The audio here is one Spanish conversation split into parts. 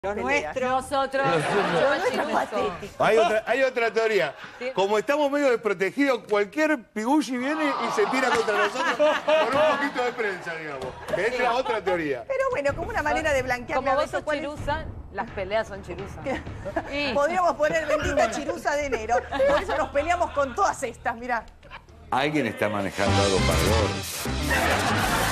Lo nuestro. Nosotros. Lo nuestro es patético. Hay otra teoría. Como estamos medio desprotegidos, cualquier piguchi viene y se tira contra nosotros con un poquito de prensa, digamos. Esa es la otra teoría. Pero bueno, como una manera de blanquear. Como vos sos chirusa, las peleas son chirusas. Podríamos poner bendita chirusa de enero. Por eso nos peleamos con todas estas, mirá. Alguien está manejando algo para gordos.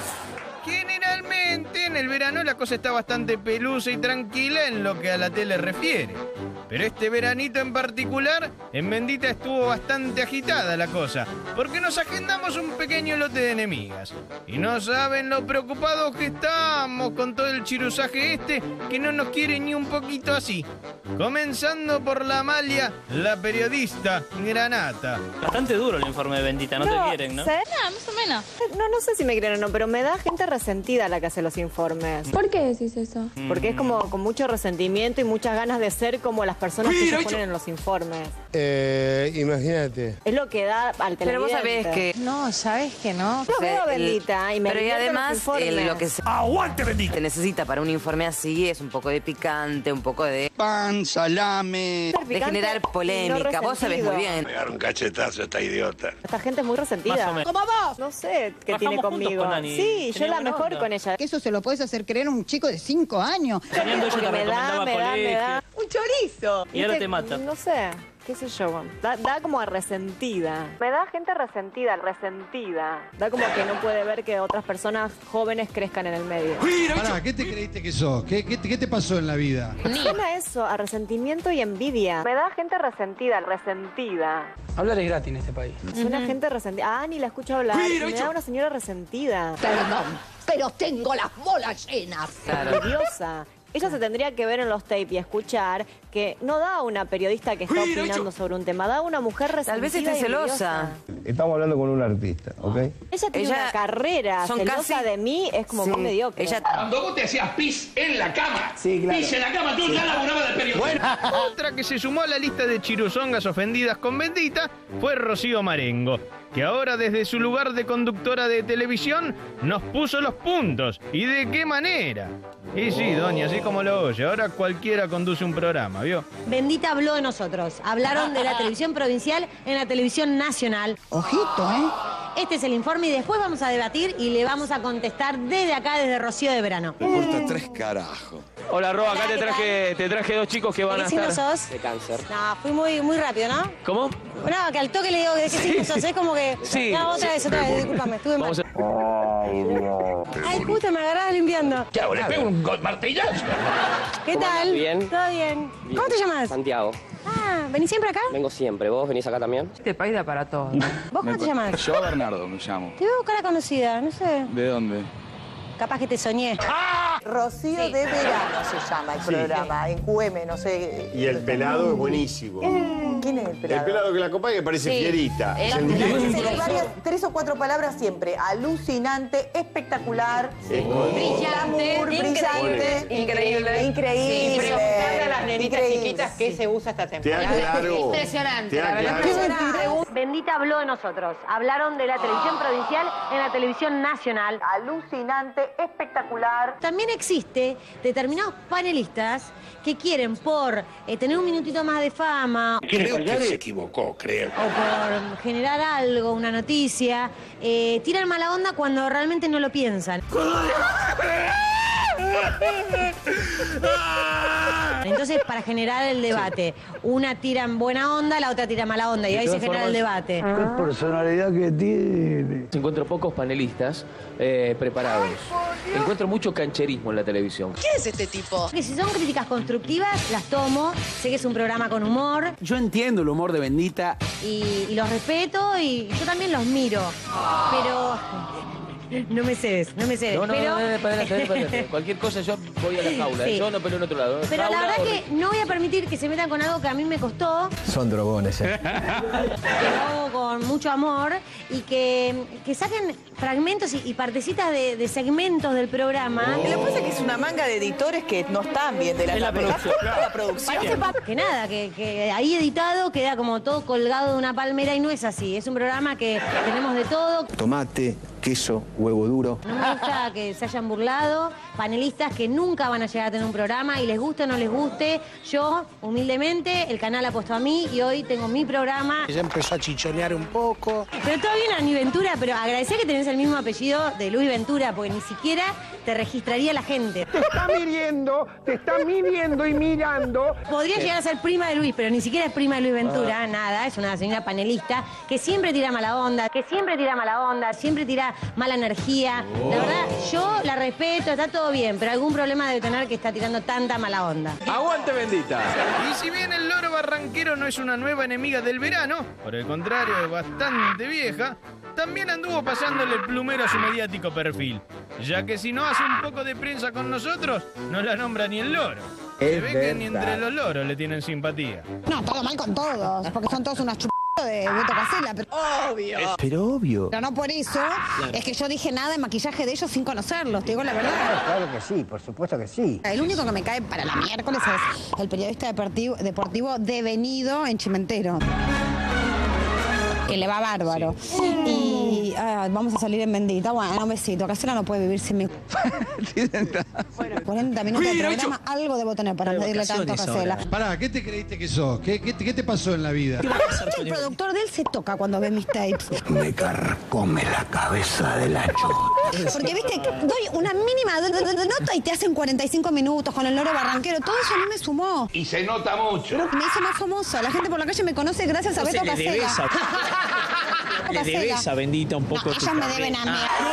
Generalmente en el verano la cosa está bastante pelusa y tranquila en lo que a la tele refiere. Pero este veranito en particular, en Bendita estuvo bastante agitada la cosa, porque nos agendamos un pequeño lote de enemigas. Y no saben lo preocupados que estamos con todo el chirusaje este, que no nos quiere ni un poquito así. Comenzando por la Amalia, la periodista Granata. Bastante duro el informe de Bendita, no te quieren, ¿no? No, más o menos. No sé si me quieren o no, pero me da gente resentida la que hace los informes. ¿Por qué decís eso? Porque es como con mucho resentimiento y muchas ganas de ser como las personas que se ponen en los informes. Imagínate. Es lo que da al televidente. Pero vos sabés que... No, ¿sabes que no? Yo veo Bendita y me Pero y divierten los además informes. lo que se necesita para un informe así es un poco de picante, un poco de... Pan, salame. de generar polémica. Vos sabés muy bien. Pegar un cachetazo a esta idiota. Esta gente es muy resentida. Más o menos. ¿Como vos? No sé qué Trabajamos tiene juntos conmigo. con Dani. Sí, yo Tenía la buena mejor onda. con ella. Que eso se lo puedes hacer creer a un chico de 5 años. Teniendo ella te Porque me recomendaba da. colegio. Un chorizo. Y ahora ¿Viste? te mata. No sé, qué sé yo. Da como a resentida. Me da gente resentida. Da como que no puede ver que otras personas jóvenes crezcan en el medio. Pará, ¿qué te creíste que sos? ¿Qué te pasó en la vida? Suena eso, a resentimiento y envidia. Me da gente resentida. Hablar es gratis en este país. Suena gente resentida. Ah, ni la escucho hablar. Me da una señora resentida. Perdón, pero tengo las bolas llenas. Claro. Envidiosa. Ella se tendría que ver en los tapes y escuchar que no da una periodista que está opinando sobre un tema, da una mujer resentida. Tal vez esté y celosa. Estamos hablando con un artista, ¿ok? Ella tiene una carrera, son celosa casi- de mí es como muy mediocre. Ella... Cuando vos te hacías pis en la cama, Sí, claro. pis en la cama, tú ya laburabas de periodista. Otra que se sumó a la lista de chiruzongas ofendidas con Bendita fue Rocío Marengo, que ahora desde su lugar de conductora de televisión nos puso los puntos. ¿Y de qué manera? Y sí, doña, así como lo oye, ahora cualquiera conduce un programa, ¿vio? Bendita habló de nosotros. Hablaron de la televisión provincial en la televisión nacional. Ojito, ¿eh? Este es el informe y después vamos a debatir y le vamos a contestar desde acá, desde Rocío de Verano. Me importa tres carajos. Hola, Ro, acá Hola, te traje dos chicos que van ¿De a qué signo estar... sos? De cáncer. No, fui muy rápido, ¿no? ¿Cómo? No, que al toque le digo de qué signo sos. Es como que... Sí. No, otra vez, discúlpame, estuve mal. Vamos a... Ay, justo me agarrabas limpiando. ¿Qué hago? ¿Le pego un martillazo? ¿Qué ¿Cómo tal? andás? ¿Bien? ¿Todo bien? ¿Cómo te llamas? Santiago. Ah, ¿venís siempre acá? Vengo siempre. ¿Vos venís acá también? Este país da para todo. ¿Vos cómo te llamas? Yo, Bernardo, me llamo. Te veo cara conocida, no sé. ¿De dónde? Capaz que te soñé. Rocío Sí. de Verano se llama el programa. En QM, no sé. Y el pelado es buenísimo. ¿Quién es el El pelado? pelado que la acompaña que parece Sí. fierita. Él- Es el La mismo. cosa es que varias, 3 o 4 palabras siempre. Alucinante, espectacular, glamour, brillante, Increíble. increíble. Preguntarle a las nenitas increíble. chiquitas qué se usa esta ¿Te temporada. da claro? Impresionante, ¿Te da la verdad. claro? Bendita habló de nosotros. Hablaron de la televisión provincial en la televisión nacional. Alucinante, espectacular. También existe determinados panelistas que quieren por tener un minutito más de fama Creo que se equivocó, creo. o por generar algo, una noticia, tiran mala onda cuando realmente no lo piensan. Entonces, para generar el debate, una tira en buena onda, la otra tira mala onda, y ahí se genera el debate. ¿Qué personalidad que tiene? Encuentro pocos panelistas preparados. Encuentro mucho cancherismo en la televisión. ¿Quién es este tipo? Que si son críticas constructivas, las tomo. Sé que es un programa con humor Yo entiendo el humor de Bendita. y los respeto y yo también los miro. Pero no me cedes. Pero Cualquier cosa yo voy a la jaula. Sí. Yo no peleo en otro lado. Pero la Jaula verdad o- que no voy a permitir que se metan con algo que a mí me costó, Son drogones, que lo hago con mucho amor y que saquen fragmentos y partecitas de segmentos del programa. Lo que pasa es que es una manga de editores que no están bien de la Es la tabla. producción, claro. La producción. Parece que nada, que ahí editado queda como todo colgado de una palmera y no es así. Es un programa que tenemos de todo. Tomate, queso, huevo duro. No me gusta que se hayan burlado, panelistas que nunca van a llegar a tener un programa y les guste o no les guste. Yo, humildemente, el canal apostó a mí y hoy tengo mi programa. Ella empezó a chichonear un poco. Pero todo bien, Ani Ventura, pero agradecer que tenés el mismo apellido de Luis Ventura, porque ni siquiera te registraría la gente. Te está midiendo y mirando. Podría llegar a ser prima de Luis, pero ni siquiera es prima de Luis Ventura, nada. Es una señora panelista que siempre tira mala onda, siempre tira mala energía. La verdad, yo la respeto, está todo bien, pero algún problema debe tener que está tirando tanta mala onda. ¡Aguante, bendita! Y si bien el loro barranquero no es una nueva enemiga del verano, por el contrario es bastante vieja, también anduvo pasándole el plumero a su mediático perfil, ya que si no hace un poco de prensa con nosotros, no la nombra ni el loro. Se ve que ni entre los loros le tienen simpatía. No, todo mal con todos, porque son todos unas de Beto Casella, pero obvio. Pero obvio. Pero no por eso es que yo dije nada de maquillaje de ellos sin conocerlos, te digo la verdad. Claro que sí, por supuesto que sí. El único que me cae para la miércoles es el periodista deportivo devenido en Chimentero. Que le va bárbaro. Sí. Y vamos a salir en Bendita. Bueno, un besito. Casella no puede vivir sin mí. Bueno, 40 minutos de programa, algo debo tener para pedirle tanto a Casella. Pará, ¿qué te creíste que sos? ¿Qué te pasó en la vida? El productor de él se toca cuando ve mis tapes. Me carcome la cabeza de la chota. Porque, viste, doy una mínima nota y te hacen 45 minutos con el loro barranquero. Todo eso no me sumó. Y se nota mucho. Me hizo más famosa. La gente por la calle me conoce gracias a Beto Casella. Le debes a Bendita un poco. No, ellos me deben a mí.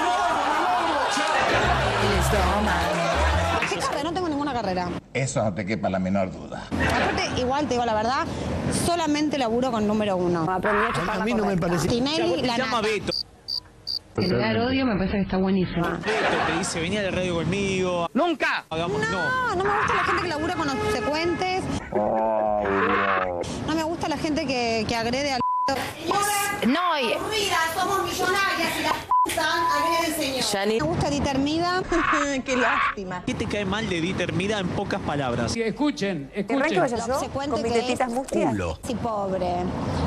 ¿Qué carrera? No tengo ninguna carrera. Eso no te quepa la menor duda. Aparte, igual te digo la verdad, solamente laburo con número 1. Aprendí a chupar la no me parece. Tinelli, la llama nata. Beto. Generar odio me parece que está buenísimo. Beto te dice, venía a la radio conmigo. ¡Nunca! Hagamos, no me gusta la gente que labura con obsecuentes. No me gusta la gente que agrede al... No, y... somos millonarias y las agreden señor. Yani. Me gusta Dieter Mida. Qué lástima. ¿Qué te cae mal de Dieter Mida en pocas palabras? Sí, escuchen. Con mis tetitas mustias. Sí, pobre.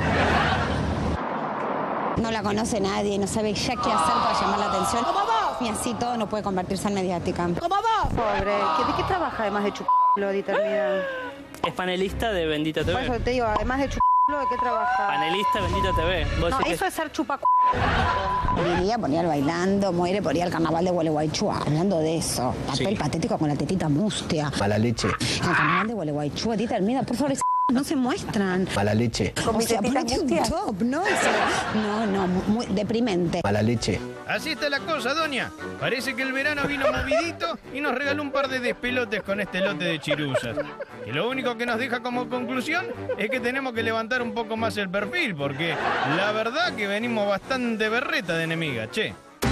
No la conoce nadie, no sabe ya qué hacer para llamar la atención. ¡Como vos! Y así todo no puede convertirse en mediática. ¡Como vos! Pobre. ¿De qué trabaja además de chuparlo, Dieter Mida? Es panelista de Bendita TV. Por eso te digo, además de chuparlo, ¿de qué trabaja? Panelista de Bendita TV. No, eso es ser chupac... Vivía, ponía el bailando, muere, ponía el carnaval de Gualeguaychú. Hablando de eso, papel patético con la tetita mustia. Mala leche. El carnaval de Gualeguaychú, Dieter Mida, por favor, no se muestran. Mala leche. Con mis tetitas mustias. No, muy deprimente. Mala leche. Así está la cosa, doña. Parece que el verano vino movidito y nos regaló un par de despelotes con este lote de chiruzas. Que lo único que nos deja como conclusión es que tenemos que levantar un poco más el perfil, porque la verdad que venimos bastante berreta de enemiga, che.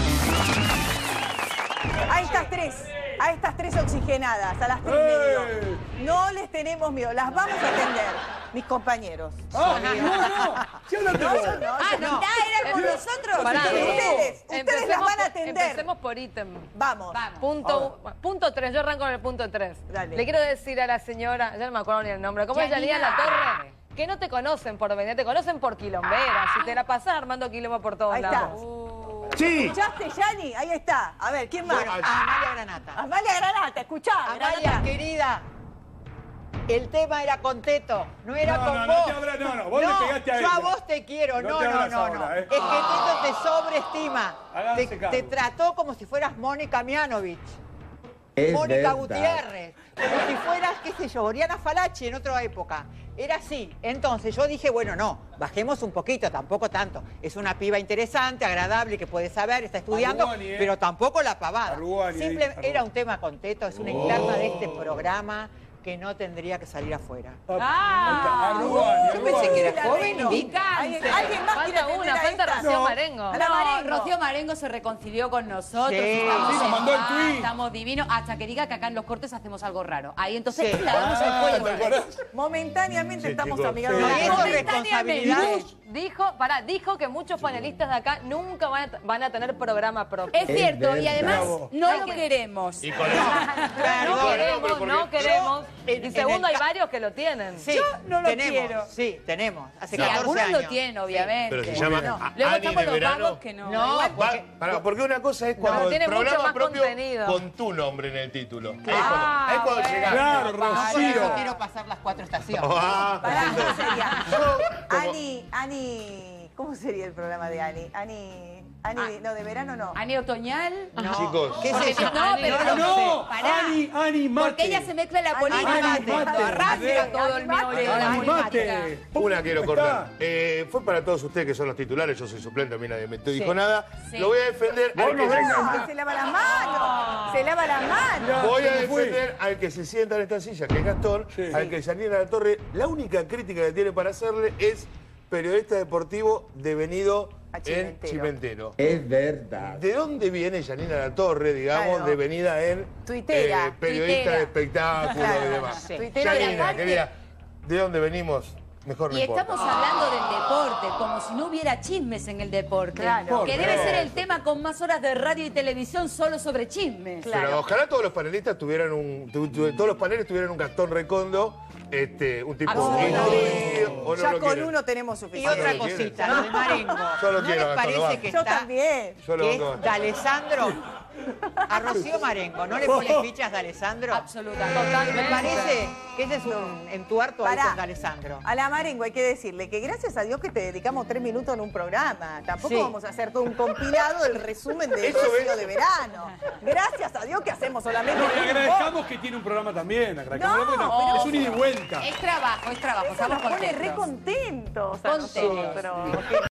A estas tres oxigenadas, a las tres medio. No les tenemos miedo, las vamos a atender, mis compañeros. No. Era con nosotros. Ustedes las van a atender. Empecemos por ítem. Vamos. Punto 3, yo arranco con el punto 3. Dale. Le quiero decir a la señora, ya no me acuerdo ni el nombre, ¿cómo es Yanina La Torre? Que no te conocen por venir, te conocen por quilombera. Si te la pasás armando quilombo por todos lados. Sí. ¿Escuchaste, Yani? Ahí está. A ver, ¿quién más? Amalia Granata. Amalia Granata, escuchá. Amalia, querida. El tema era con Teto, no era con vos. No, vos le pegaste a yo ella. a vos te quiero, no. Ahora, Es que Teto te sobreestima. Háganse cargo. Te trató como si fueras Mónica Mianovich. Es Mónica verdad. Gutiérrez. Como si fueras, qué sé yo, Oriana Falachi en otra época. Era así. Entonces yo dije, bueno, no, bajemos un poquito, tampoco tanto. Es una piba interesante, agradable, que puede saber, está estudiando, Arrugani, pero tampoco la pavada. Arrugani, Simplemente era un tema con Teto, es una interna de este programa que no tendría que salir afuera. Yo pensé que era joven. ¿Alguien más quiere atender a Falta esta? Rocío Marengo. A la Marengo. Rocío Marengo se reconcilió con nosotros. Sí. Estamos Sí, nos en mandó el paz, tweet. estamos divinos. Hasta que diga que acá en los cortes hacemos algo raro. Ahí entonces Sí. le damos el ¿te cuello. acordás? Momentáneamente Sí, estamos chicos, amigables. sí. No, y eso es responsabilidad. Dijo que muchos panelistas de acá nunca van a tener programa propio. Es cierto, y además Bravo. no lo queremos. Y con No queremos. Y segundo, hay varios que lo tienen. Sí, Yo no lo tenemos, quiero. Sí, tenemos. Hace Sí, 14 algunos años. lo tienen, obviamente. Pero se llama Luego Ani estamos de los verano. vagos que no. No, Porque una cosa es cuando el tiene mucho programa más propio contenido. con tu nombre en el título. Ahí Ah, es cuando bueno. llegás. Claro, Por eso Rocío. quiero pasar las 4 estaciones. Pará, ¿cómo sería? Yo, como- Ani, ¿cómo sería el programa de Ani? Ani, no, de verano no. Ani otoñal. No. Chicos. ¿Qué es Porque- eso? no, pero No, pará. Ani mate. Porque ella se mezcla la política. Ani mate. Arrastra todo el meollo de la Ani política. mate. Una quiero Ahí cortar. está. Fue para todos ustedes que son los titulares, yo soy suplente, a mí nadie me dijo Sí. nada. Sí. Lo voy a defender al que No, se lava las manos. Se lava las manos. Voy a ¿Cómo fue? defender al que se sienta en esta silla, que es Gastón, Sí. al que Janina Latorre, la única crítica que tiene para hacerle es periodista deportivo devenido A en Chimentero. Chimentero. Es verdad. ¿De dónde viene Janina Latorre, digamos, Claro. devenida en Tuitera. periodista Tuitera. de espectáculos Claro, y demás? sí. Tuitera de Janina, aparte. querida, ¿de dónde venimos? Mejor no Y importa. estamos hablando del deporte, como si no hubiera chismes en el deporte. Claro. Que debe ser el tema con más horas de radio y televisión solo sobre chismes. Pero ojalá todos los panelistas tuvieran todos los paneles tuvieran un Gastón Recondo, un tipo Absolutamente. o no Ya lo con quieren. uno tenemos Y suficiente. otra lo quieren. cosita, lo de Marengo. Yo lo ¿No quiero, les Gastón, lo parece banco. que Yo está... también. Yo lo que banco. es de Alessandro? A Rocío Marengo, ¿no le pones fichas de Alessandro? Absolutamente. Me parece que ese es un entuerto ahí Pará. con Alessandro. A la Marengo hay que decirle que gracias a Dios que te dedicamos 3 minutos en un programa. Tampoco Sí. vamos a hacer todo un compilado del resumen de Eso Rocío es. de verano. Gracias a Dios que hacemos solamente Le un agradezcamos que tiene un programa también. Agradezcamos porque pero- es un ida y vuelta. Es trabajo, es trabajo. Eso Estamos nos pone contentos. re contentos a Contentos. nosotros.